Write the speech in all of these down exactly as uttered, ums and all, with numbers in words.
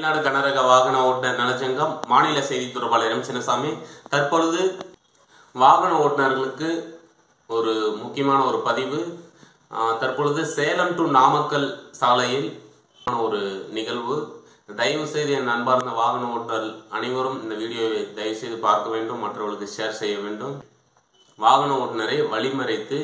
தமிழ்நாடு கனரக வாகன ஓட்டுநர் நலச்சங்கம் மாநில செய்தி தொடர்பாளர் எம் சின்னசாமி. தற்பொழுது வாகன ஓட்டுநர்களுக்கு ஒரு முக்கியமான ஒரு பதிவு. தற்பொழுது சேலம் டு நாமக்கல் சாலையில் ஒரு நிகழ்வு. தயவு செய்து என் அன்பார்ந்த வாகன ஓட்டுநர் அனைவரும் இந்த வீடியோவை தயவு செய்து பார்க்க வேண்டும், மற்றவர்களுக்கு ஷேர் செய்ய வேண்டும். வாகன ஓட்டுநரை வழிமறைத்து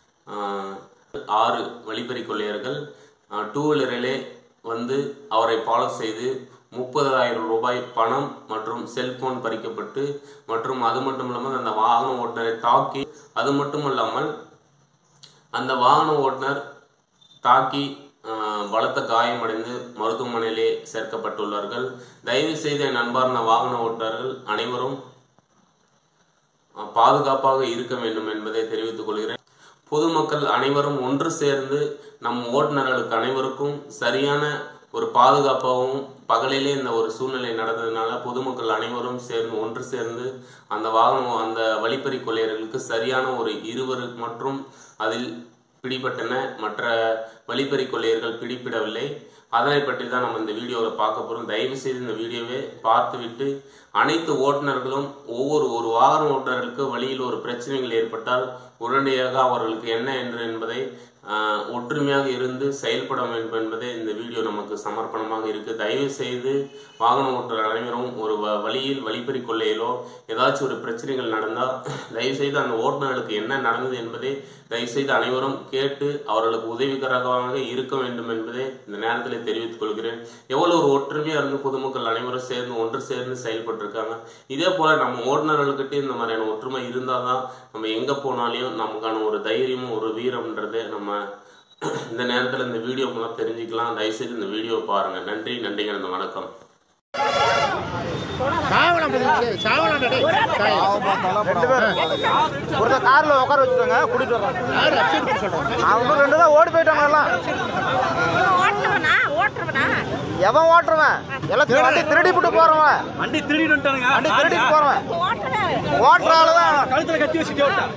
ஆறு வழிப்பறி கொள்ளையர்கள் டூ வீலரிலே வந்து அவரை ஃபாலோ செய்து முப்பதாயிரம் ரூபாய் பணம் மற்றும் செல்போன் பறிக்கப்பட்டு மற்றும் அது மட்டும் இல்லாமல் அந்த வாகன ஓட்டுநரை தாக்கி அது மட்டும் இல்லாமல் அந்த வாகன ஓட்டுநர் தாக்கி பலத்த காயமடைந்து மருத்துவமனையிலே சேர்க்கப்பட்டுள்ளார்கள். தயவு செய்து என் அன்பார்ந்த வாகன ஓட்டுநர்கள் அனைவரும் பாதுகாப்பாக இருக்க வேண்டும் என்பதை தெரிவித்துக் கொள்கிறேன். பொதுமக்கள் அனைவரும் ஒன்று சேர்ந்து நம் ஓட்டுநர்களுக்கு அனைவருக்கும் சரியான ஒரு பாதுகாப்பாகவும் பகலிலே இந்த ஒரு சூழ்நிலை நடந்ததுனால பொதுமக்கள் அனைவரும் சேர்ந்து ஒன்று சேர்ந்து அந்த வாகனம் அந்த வழிப்பறி கொள்ளையர்களுக்கு சரியான ஒரு இருவர் மற்றும் அதில் பிடிபட்டன. மற்ற வழிப்பறி கொள்ளையர்கள் பிடிபடவில்லை. அதனை பற்றி தான் நம்ம இந்த வீடியோவில் பார்க்க போகிறோம். தயவு செய்து இந்த வீடியோவை பார்த்துவிட்டு அனைத்து ஓட்டுநர்களும் ஒவ்வொரு ஒரு வாகன ஓட்டுநர்களுக்கு வழியில் ஒரு பிரச்சனைகள் ஏற்பட்டால் உடனடியாக அவர்களுக்கு என்ன என்று என்பதை ஒற்றுமையாக இருந்து செயல்பட வேண்டும் என்பதே இந்த வீடியோ நமக்கு சமர்ப்பணமாக இருக்குது. தயவு செய்து வாகன ஓட்டுநர் அனைவரும் ஒரு வழியில் வழிப்பறி கொள்ளையிலோ ஏதாச்சும் ஒரு பிரச்சனைகள் நடந்தால் தயவு செய்து அந்த ஓட்டுநர்களுக்கு என்ன நடந்தது என்பதை தயவு செய்து அனைவரும் கேட்டு அவர்களுக்கு உதவிகரமாக இருக்க வேண்டும் என்பதை இந்த நேரத்தில் தெரிவித்துக் கொள்கிறேன். எவ்வளவு ஒரு ஒற்றுமையாக இருந்து பொதுமக்கள் அனைவரும் சேர்ந்து ஒன்று சேர்ந்து செயல்பட்டு இருக்காங்க. இதே போல நம்ம ஓட்டுநர்கள்கிட்ட இந்த மாதிரியான ஒற்றுமை இருந்தால் தான் நம்ம எங்கே போனாலையும் நமக்கான ஒரு தைரியமும் ஒரு வீரம்ன்றதை நம்ம இந்த நேரத்தில் இந்த வீடியோ மூலம் தெரிஞ்சுக்கலாம். தயவுசெய்து இந்த வீடியோ பாருங்க. நன்றி நன்றிங்க. அந்த வணக்கம். ஒரு கார்ல உட்கார வச்சுட்டாங்க, கூட்டிட்டு வர்றாங்க. அவங்க ரெண்டு தான் ஓடி போயிட்டாங்க. எல்லாம் எவன் ஓட்டுறவன் எல்லாம் வண்டி திருடி போட்டு போறவன் வண்டி திருடி வண்டி திருடி போறவன் ஓட்டுறாலதான் கழுத்துல கத்தி வச்சுட்டு ஓட்டான்.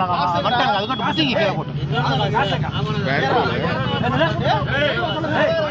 போட்டு